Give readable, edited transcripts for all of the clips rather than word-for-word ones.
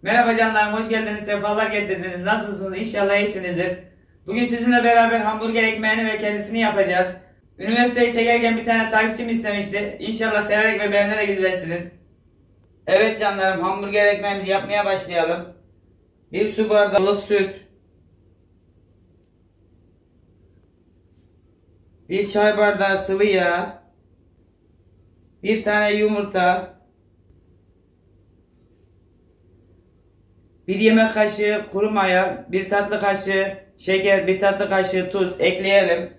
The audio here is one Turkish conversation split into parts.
Merhaba canlarım, hoş geldiniz, sefalar getirdiniz. Nasılsınız? İnşallah iyisinizdir. Bugün sizinle beraber hamburger ekmeğini ve kendisini yapacağız. Üniversiteyi çekerken bir tane takipçim istemişti. İnşallah severek ve beğenerek izlersiniz. Evet canlarım, hamburger ekmeğimizi yapmaya başlayalım. Bir su bardağı süt, bir çay bardağı sıvı yağ, bir tane yumurta, bir yemek kaşığı kuru maya, bir tatlı kaşığı şeker, bir tatlı kaşığı tuz ekleyelim.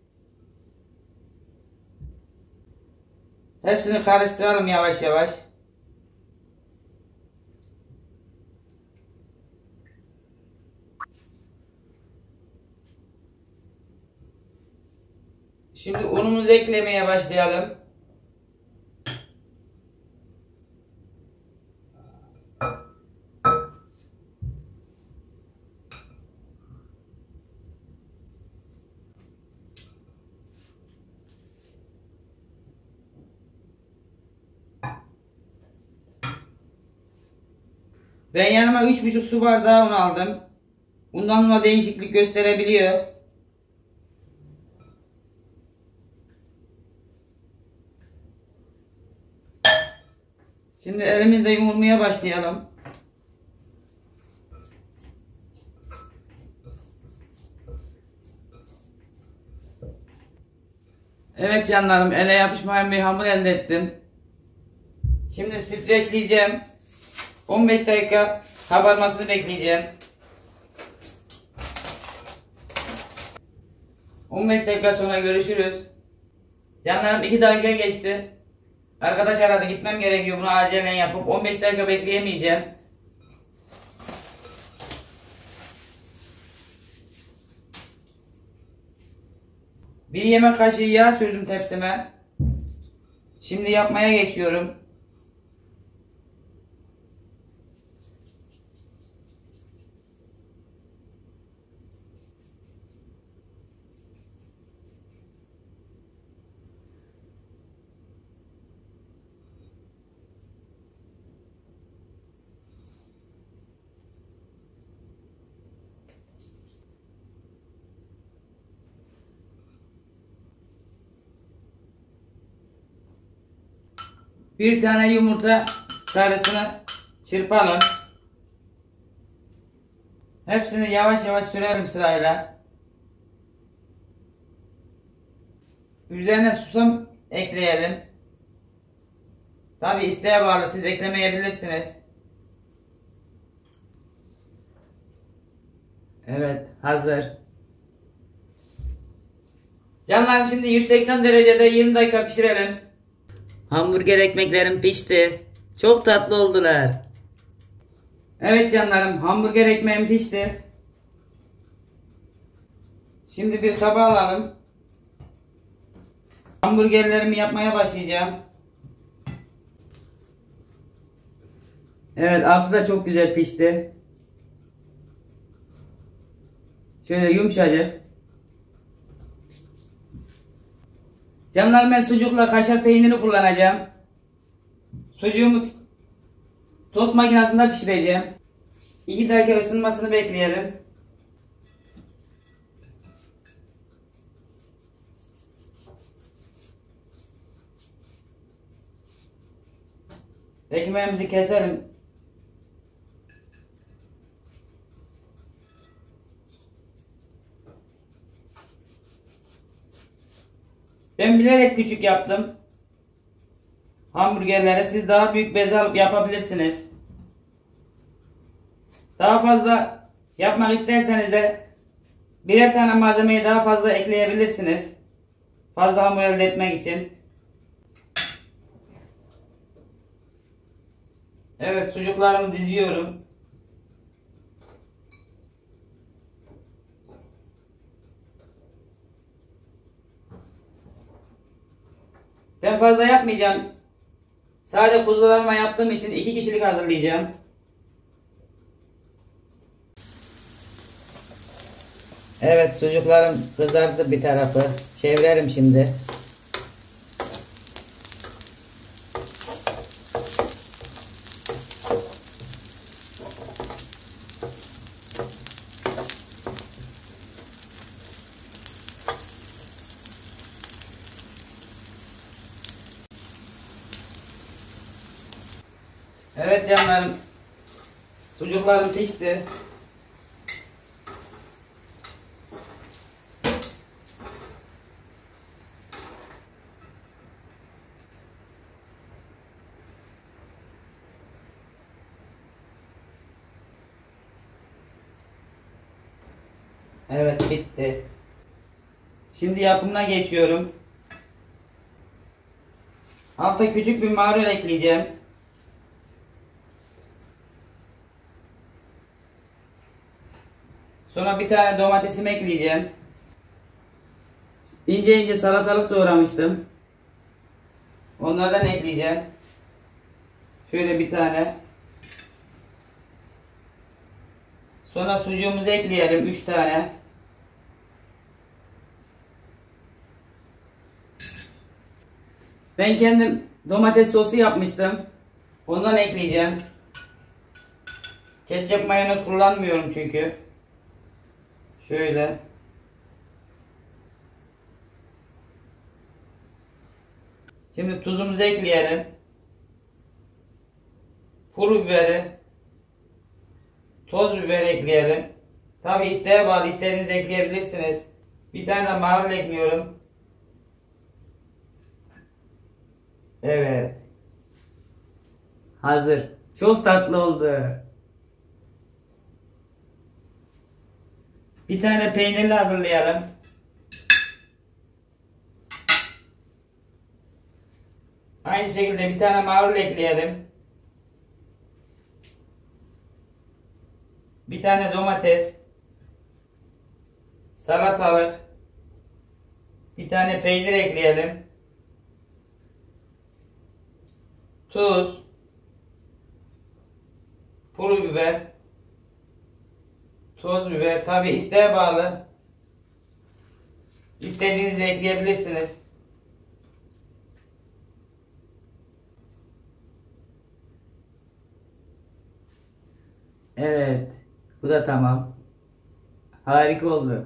Hepsini karıştıralım yavaş yavaş. Şimdi unumuzu eklemeye başlayalım. Ben yanıma 3,5 su bardağı un aldım. Bundan una değişiklik gösterebiliyor. Şimdi elimizle yoğurmaya başlayalım. Evet canlarım, ele yapışmayan bir hamur elde ettim. Şimdi streçleyeceğim. 15 dakika kabarmasını bekleyeceğim. 15 dakika sonra görüşürüz. Canlarım 2 dakika geçti. Arkadaş aradı, gitmem gerekiyor, bunu acilen yapıp 15 dakika bekleyemeyeceğim. Bir yemek kaşığı yağ sürdüm tepsime. Şimdi yapmaya geçiyorum. Bir tane yumurta sarısını çırpalım. Hepsini yavaş yavaş sürelim sırayla. Üzerine susam ekleyelim. Tabi isteğe bağlı, siz eklemeyebilirsiniz. Evet, hazır. Canlarım, şimdi 180 derecede 20 dakika pişirelim. Hamburger ekmeklerim pişti. Çok tatlı oldular. Evet canlarım, hamburger ekmeğim pişti. Şimdi bir kaba alalım. Hamburgerlerimi yapmaya başlayacağım. Evet, altı da çok güzel pişti. Şöyle yumuşacık. Canlarım, ben sucukla kaşar peynirini kullanacağım. Sucuğumu tost makinesinde pişireceğim. 2 dakika ısınmasını bekleyelim. Ekmeğimizi keselim. Ben bilerek küçük yaptım hamburgerlere. Siz daha büyük bez alıp yapabilirsiniz. Daha fazla yapmak isterseniz de birer tane malzemeyi daha fazla ekleyebilirsiniz. Fazla hamur elde etmek için. Evet, sucuklarımı diziyorum. Ben fazla yapmayacağım. Sadece kuzularıma yaptığım için 2 kişilik hazırlayacağım. Evet, sucuklarım kızardı bir tarafı. Çevirelim şimdi. Evet canlarım, sucuklarım pişti. Evet, bitti. Şimdi yapımına geçiyorum. Alta küçük bir marul ekleyeceğim. Sonra bir tane domatesimi ekleyeceğim. İnce ince salatalık doğramıştım. Onlardan ekleyeceğim. Şöyle bir tane. Sonra sucuğumuzu ekleyelim, 3 tane. Ben kendim domates sosu yapmıştım. Ondan ekleyeceğim. Ketçap mayonez kullanmıyorum çünkü. Şöyle. Şimdi tuzumuzu ekleyelim. Pul biberi, toz biber ekleyelim. Tabi isteğe bağlı, istediğiniz ekleyebilirsiniz. Bir tane de marul ekliyorum. Evet. Hazır. Çok tatlı oldu. Bir tane peynirli hazırlayalım. Aynı şekilde bir tane marul ekleyelim. Bir tane domates. Salatalık. Bir tane peynir ekleyelim. Tuz. Pul biber. Toz biber. Tabi isteğe bağlı. İstediğinizi ekleyebilirsiniz. Evet. Bu da tamam. Harika oldu.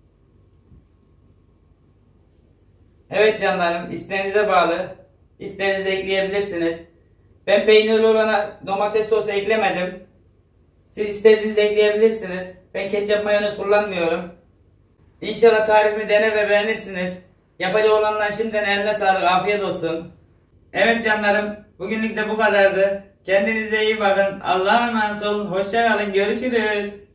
Evet canlarım, isteğinize bağlı. İsteğinizi ekleyebilirsiniz. Ben peynirli olana domates sosu eklemedim. Siz istediğinizi ekleyebilirsiniz. Ben ketçap mayonez kullanmıyorum. İnşallah tarifimi dene ve beğenirsiniz. Yapacak olanlar şimdiden eline sağlık, afiyet olsun. Evet canlarım, bugünlük de bu kadardı. Kendinize iyi bakın. Allah'a emanet olun. Hoşça kalın. Görüşürüz.